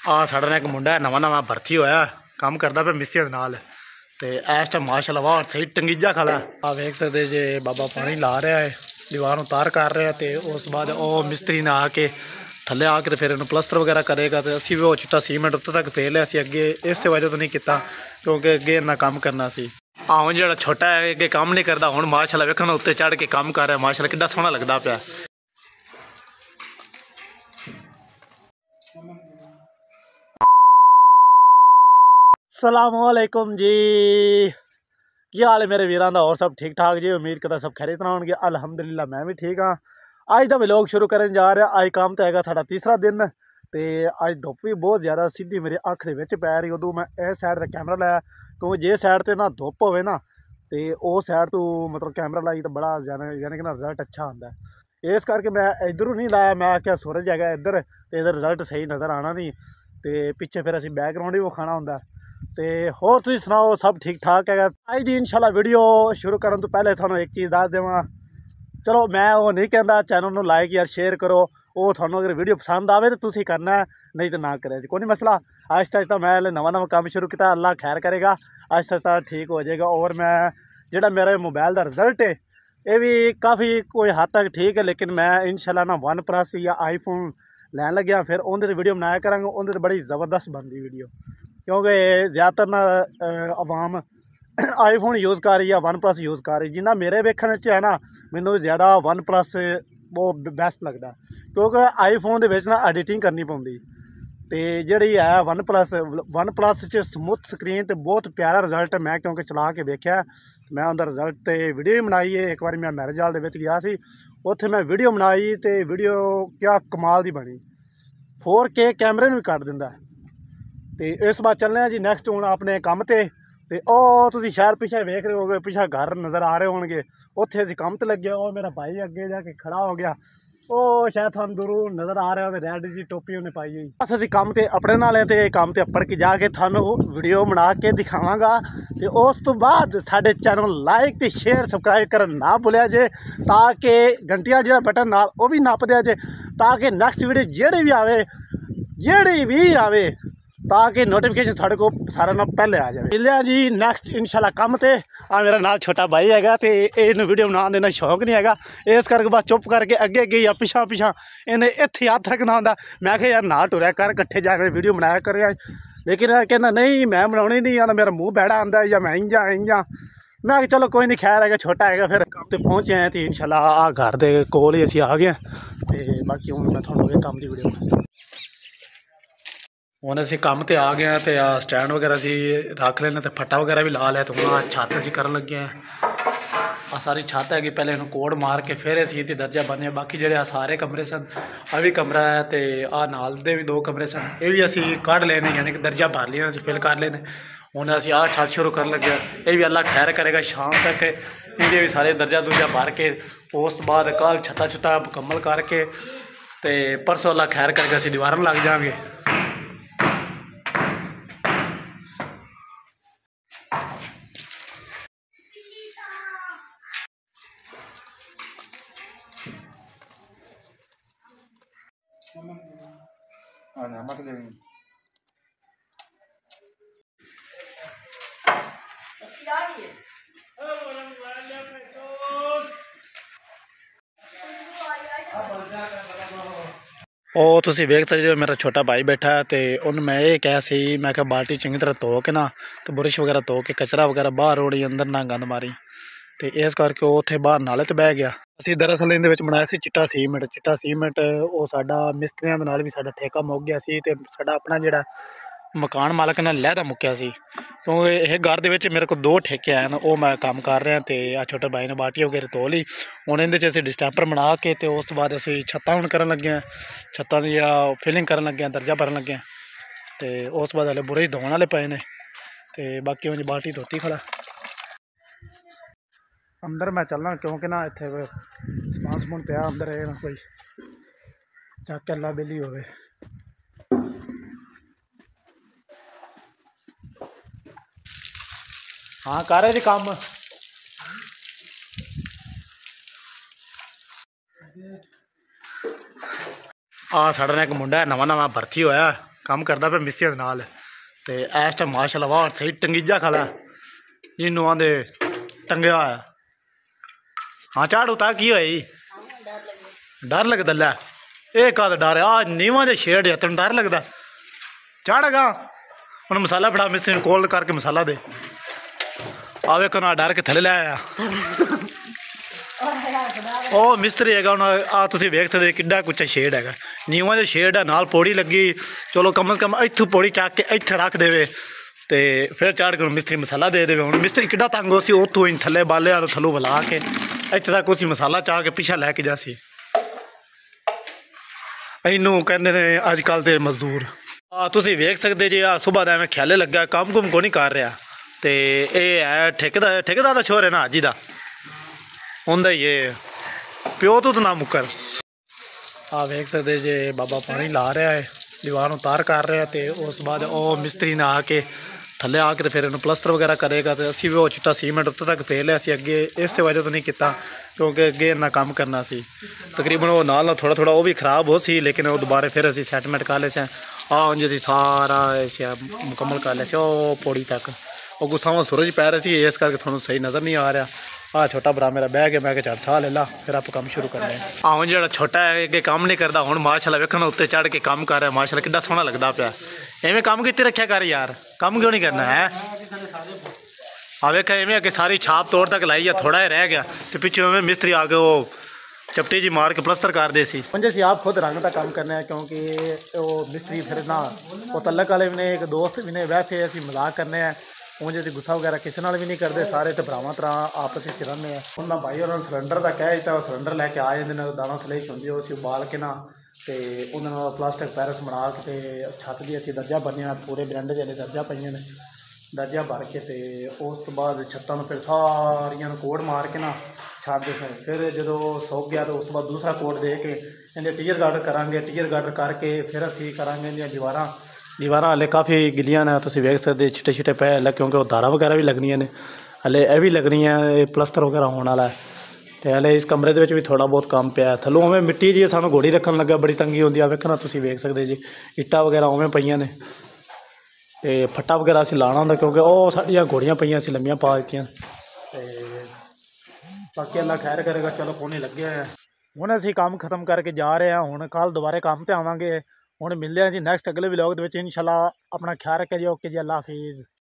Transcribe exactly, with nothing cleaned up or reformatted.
आ साढ़े ने एक मुंडा है नवा नवा भर्ती होया काम करता पे मिस्त्री दे नाल ते इस टाइम माशाल्लाह वाह सही टंगीजा खला आ वेख सकते जे बाबा पानी ला रहा है दीवार उतार कर रहा है ते उस बाद ओ मिस्त्री ने आके थल्ले आके ते फिर इन्हूं प्लस्तर वगैरह करेगा तो असी भी वो चिट्टा सीमेंट उत्ते तक पै लिया असी अगे इस वजह तो नहीं किया क्योंकि अगे इन्ना काम करना सी आ हुण जेह्ड़ा छोटा है अगे काम नहीं करता हुण माशाल्लाह वेखो उत्ते चढ़ के काम कर रहा है माशाल्लाह किड्डा सोहना लगदा पिया। सलामुअलैकुम जी की हाल है मेरे वीरां दा और सब ठीक ठाक जी उम्मीद करता सब खैरियत नाल होणगे अल्हम्दुलिल्लाह मैं भी ठीक हाँ। अज दा व्लॉग शुरू करन जा रहा अज काम तो हैगा साडा तीसरा दिन ते अज धुप्प भी बहुत ज़्यादा सीधी मेरी अख दे विच पै रही उदों मैं इस साइड ते कैमरा लाया क्योंकि जे साइड ते ना धुप्प होवे ना ते ओ साइड तो मतलब कैमरा लाई तो बड़ा ज़्यादा यानी कि ना रिजल्ट अच्छा आंदा है इस करके मैं इधरों नहीं लाया मैं आख्या सूरज हैगा इधर तो इधर रिजल्ट सही नज़र आना नहीं तो पिछे फिर असीं बैकग्राउंड भी विखाना हुंदा ते होर तुसीं सुनाओ सब ठीक ठाक है। अज दी इंशाल्लाह वीडियो शुरू करन तो पहले तुहानूं एक चीज़ दस देवां चलो मैं वो नहीं कहता चैनल नूं लाइक या शेयर करो वो थानू अगर वीडियो पसंद आवे तो तुसीं करना है नहीं तो ना करे कोई नहीं मसला आहिस्ता आहिस्ता मैं नवा नवा काम शुरू किया अल्लाह खैर करेगा आहिस्ता आहिस्ता ठीक हो जाएगा। और मैं जेड़ा मेरे मोबाइल का रिजल्ट है ये भी काफ़ी कोई हद तक ठीक है लेकिन मैं इंशाल्लाह ना वन प्लस या आईफोन लैन लग्या फिर उन्हें वीडियो बनाया करांगा उन्हें बड़ी ज़बरदस्त बनती वीडियो क्योंकि ज़्यादातर ना आवाम आईफोन यूज़ कर रही है वन प्लस यूज़ कर रही जिन्ना मेरे वेखण च है ना मैनू ज़्यादा वन प्लस वो बेस्ट लगता क्योंकि आईफोन दे विच ना एडिटिंग करनी पौंदी ते जिहड़ी है वन प्लस वन प्लस च स्मूथ स्क्रीन ते बहुत प्यारा रिजल्ट मैं क्योंकि चला के वेख्या मैं उनका रिजल्ट ते वीडियो भी बनाई है एक बार मैं मैरिज हाल दे विच गया सी उत्थे मैं वीडियो बनाई ते वीडियो क्या कमाल दी बनी फोर के कैमरे भी कट दिंदा ते इस बार चलने जी नैक्सट हुण अपने काम ते ते ओ तुसीं शहर पिछे वेख रहे होगे पिछा घर नज़र आ रहे होंगे उत्थे असीं काम ते लगे ओ मेरा भाई अगे जाके खड़ा हो गया ओ शायद तुहानूं दूरों नज़र आ रहा हो रैड जी टोपी उन्हें पाई हुई बस असीं काम ते अपने नाल ते काम ते अप्पड़ के जाके थानूं वीडियो बना के दिखावांगा ते उस तो बाद साडे चैनल लाइक ते शेयर सबसक्राइब करन ना भुलिया जे ताकि घंटिया जिहड़ा बटन नाल वो भी नप दिया जे ताकि नैक्सट वीडियो जेह्ड़ी भी आवे जेह्ड़ी भी आवे ताकि नोटिफिकेशन थोड़े को सारा ना पहले आ जाए। मिलिया जी नैक्सट इंशाल्लाह कम ते आ मेरा नाल छोटा भाई हैगा ते इन्हूं वीडियो बनाने देना शौक नहीं हैगा इस करके बस चुप करके अगे अगे या पिछा पिछा इन्हें इत्थे हथ रखना होंदा मैं कहा यार ना टुरया कर कट्ठे जाकर वीडियो बनाया कर लेकिन कहना नहीं मैं बनानी नहीं या मेरा मुँह बैड़ा आंदा या मैं इंजा इंजा मैं चलो कोई नहीं खैर है छोटा है फिर काम तो पहुँचे हैं तो इंशाल्लाह आ घर के कोल ही असीं आ गए तो बाकी हूँ मैं थोड़ा काम की वीडियो ਹੁਣ ਅਸੀਂ ਕੰਮ ਤੇ ਆ ਗਏ ਹਾਂ ਤੇ ਆ ਸਟੈਂਡ ਵਗੈਰਾ ਅਸੀਂ ਰੱਖ ਲੈਣੇ ਤੇ ਫੱਟਾ ਵਗੈਰਾ ਵੀ ਲਾ ਲਿਆ ਤੇ ਹੁਣ ਆ ਛੱਤ ਅਸੀਂ ਕਰਨ ਲੱਗੇ ਹਾਂ ਆ ਸਾਰੀ ਛੱਤ ਹੈਗੀ ਪਹਿਲੇ ਇਹਨੂੰ ਕੋਡ ਮਾਰ ਕੇ ਫਿਰ ਅਸੀਂ ਇੱਥੇ ਦਰਜਾ ਬੰਨਿਆ ਬਾਕੀ ਜਿਹੜੇ ਆ ਸਾਰੇ ਕਮਰੇ ਸਨ ਆ ਵੀ ਕਮਰਾ ਹੈ ਤੇ ਆ ਨਾਲ ਦੇ ਵੀ ਦੋ ਕਮਰੇ ਸਨ ਇਹ ਵੀ ਅਸੀਂ ਕੱਢ ਲੈਣੇ ਯਾਨੀ ਕਿ ਦਰਜਾ ਭਰ ਲਿਆ ਅਸੀਂ ਫਿਲ ਕਰ ਲੈਣੇ ਹੁਣ ਅਸੀਂ ਆ ਛੱਤ ਸ਼ੁਰੂ ਕਰਨ ਲੱਗੇ ਇਹ ਵੀ ਅੱਲਾ ਖੈਰ ਕਰੇਗਾ ਸ਼ਾਮ ਤੱਕ ਇਹਦੇ ਵੀ ਸਾਰੇ ਦਰਜਾ ਦੂਜਾ ਭਰ ਕੇ ਉਸ ਤੋਂ ਬਾਅਦ ਕੱਲ੍ਹ ਛੱਤਾਂ ਛੁੱਤਾਂ ਮੁਕੰਮਲ ਕਰਕੇ ਤੇ ਪਰਸੋਂ ਅੱਲਾ ਖੈਰ ਕਰੇਗਾ ਅਸੀਂ ਦੀਵਾਰਾਂ ਲੱਗ ਜਾਵਾਂਗੇ। ਉਹ ਤੁਸੀਂ ਵੇਖ ਸਕਦੇ ਹੋ ਮੇਰਾ ਛੋਟਾ ਭਾਈ ਬੈਠਾ ਤੇ ਉਹਨੂੰ ਮੈਂ ਇਹ ਕਿਹਾ ਸੀ ਮੈਂ ਕਿਹਾ ਬਾਲਟੀ ਚੰਗੀ ਤਰ੍ਹਾਂ ਧੋ ਕੇ ਨਾ ਤੇ ਬੁਰਸ਼ ਵਗੈਰਾ ਧੋ ਕੇ ਕਚਰਾ ਵਗੈਰਾ ਬਾਹਰ ਰੋੜੀ ਅੰਦਰ ਨਾ ਗੰਦ ਮਾਰੀ ਤੇ ਇਸ ਕਰਕੇ ਉਹ ਉੱਥੇ ਬਾਹਰ ਨਾਲੇ ਤੇ ਬਹਿ ਗਿਆ। ਅਸੀਂ ਦਰਅਸਲ ਇਹਦੇ ਵਿੱਚ ਬਣਾਇਆ ਸੀ ਚਿੱਟਾ ਸੀਮੈਂਟ ਚਿੱਟਾ ਸੀਮੈਂਟ ਉਹ ਸਾਡਾ ਮਿਸਤਰੀਆਂ ਦੇ ਨਾਲ ਵੀ ਸਾਡਾ ਠੇਕਾ ਮੁੱਕ ਗਿਆ ਸੀ ਤੇ ਸਾਡਾ ਆਪਣਾ ਜਿਹੜਾ ਮਕਾਨ ਮਾਲਕ ਨੇ ਲਹਿਦਾ ਮੁੱਕਿਆ ਸੀ ਕਿਉਂਕਿ ਇਹ ਘਰ ਦੇ ਵਿੱਚ ਮੇਰੇ ਕੋਲ ਦੋ ਠੇਕੇ ਆਏ ਨੇ ਉਹ ਮੈਂ ਕੰਮ ਕਰ ਰਿਹਾ ਤੇ ਆ ਛੋਟੇ ਭਾਈ ਨੇ ਬਾਲਟੀ ਵਗੈਰਾ ਧੋ ਲਈ ਹੁਣ ਇਹਦੇ 'ਚ ਅਸੀਂ ਡਿਸਟੈਂਪਰ ਬਣਾ ਕੇ ਤੇ ਉਸ ਤੋਂ ਬਾਅਦ ਅਸੀਂ ਛੱਤਾਂ ਹੁਣ ਕਰਨ ਲੱਗੇ ਹਾਂ ਛੱਤਾਂ ਦੀ ਆ ਫਿਲਿੰਗ ਕਰਨ ਲੱਗੇ ਹਾਂ ਦਰਜਾ ਭਰਨ ਲੱਗੇ ਹਾਂ ਤੇ ਉਸ ਤੋਂ ਬਾਅਦ ਹਲੇ ਬੁਰੇ ਧੋਣ ਵਾਲੇ ਪਏ ਨੇ ਤੇ ਬਾਕੀ ਉਂਝ ਬਾਲਟੀ ਧੋਤੀ ਖੜਾ अंदर मैं चलना क्योंकि ना इतने समान समून पिया अंदर ना कोई चक अल्ला बेली हो हाँ कर जी काम आ साढ़े ने एक मुंडा है नवा नवा भर्ती होया काम करता पे मिस्त्री दे नाल ते इस टाइम माशाल्लाह वाह सही टंगीजा खला जिन्हों आंदे टंगया होया। हाँ झाड़ू ता की होई डर लगदा लै ये कद डर आ नीवा जो शेड है तेन डर लगदा चढ़गा हुण मसाला फड़ा मिस्त्री कोल करके मसाला दे आवे को ना डर के थले लै आया ओ मिस्त्री है आ तुसीं वेख सकदे किड्डा कुछ शेड है नीवा जो शेड है नाल पौड़ी लगी चलो कम अज कम इत्थों पौड़ी चक के इत्थे रख देवे ते फिर चढ़ के मिस्त्री मसाला दे देवे। हुण मिस्त्री किड्डा तंग हो सी उत्थों ही थले बाले वालों थल्लों बुला के इत्थे तक उसी मसाला चाह के पिछा लैके जासी इनू कहते ने अजकल के मजदूर आ तुसीं वेख सकदे जे आ सुबह दा मैं ख्याले लग्या काम कुम को नहीं कर रहा ते ये है ठेकेदार ठेकेदार दा शोर है ना हाजी दा उंदा ही ये प्यो तो ना मुकर आ वेख सकदे जे बाबा पानी ला रहा है दीवार उतार कर रहा है तो उस बाद ओ मिस्त्री ने आके थले आके तो फिर इन्हूं प्लस्तर वगैरह करेगा तो असी भी वो चिट्टा सीमेंट उत्ते तक फेर लिया असी अगे इस वजह तो नहीं किया क्योंकि अगे इन्ना काम करना सी तकरीबन वो नाल थोड़ा थोड़ा वो भी खराब हो सी लेकिन वो दोबारा फिर असी सैटमेंट कर ले आ उंज असी सारा इसे मुकम्मल कर लिया ओ पौड़ी तक वो गुस्सा सूरज पै रहा सी इस करके थोड़ा सही नज़र नहीं आ रहा। आ छोटा भरा मेरा बह के मैं झट साह ले ला फिर आप काम शुरू करने आऊँ जो छोटा है कि काम नहीं करता हूँ माशाल्लाह वेखन उत्ते चढ़ के काम कर रहा माशाल्लाह कितना सोहना लगता पाया इवें काम कितने रखा कर यार काम क्यों नहीं करना है आ वेख इवें अगे सारी छाप तोड़ तक लाई है थोड़ा ही रह गया तो पिछले में मिस्त्री आ गए वो चपटी जी मार के प्लस्तर कर दे सी पंजे से आप खुद रंग का काम करना है क्योंकि वो मिस्त्री फिर ना वो तलक वाले भी ने एक दोस्त भी ने वैसे असी मजाक करने हैं उंज तो गुस्सा वगैरह किसी नाल भी नहीं करते सारे तो भरावां तरह आपस में रहने हैं उन्होंने भाई और सिलेंडर का कह दिता सिलेंडर लैके आ जाते हैं दाना सलेश होंगी उसे उबाल के ना तो उन्होंने प्लास्टिक पैरस बना के छत की असी दर्जा बनिया पूरे बरंडे के दर्जा पाइया ने दर्जा भर के तो उस तो बाद छत्तां फिर सारिया कोड मार के ना छाड़ते थे फिर जो सुक गया तो उस बाद दूसरा कोड दे के इन्हें टीयर गार्डर करांगे टीयर गार्डर करके फिर असी करांगे इन्दियां दीवारां दीवारां हले काफ़ी गिलियां ने तुसीं वेख सकदे छिट्टे छिट्टे पै हले क्योंकि वो तारां वगैरह भी लगनियां ने हले यह भी लगनियां प्लस्तर वगैरह होने वाला है तो हले इस कमरे दे विच भी थोड़ा बहुत काम पिया है थल्लों उवें मिट्टी जी सानूं घोड़ी रखन लग्गा बड़ी तंगी होंदी आ वेखना तुसीं वेख सकदे जी इट्टां वगैरह उवें पईयां ने ते फट्टा वगैरह असीं लाना हुंदा क्योंकि ओह साडियां घोड़ियां पईयां असीं लम्मियां पा दित्तियां ते बाकी अल्लाह खैर करेगा चलो कोने लगे हैं हुण असीं काम खत्म करके जा रहे हैं हुण कल दोबारा काम ते आवांगे हुण मिलदे हैं जी नैक्सट अगले व्लॉग दे विच इंशाअल्लाह अपना ख्याल रखिओ जी ओके जी अल्लाह हाफिज़।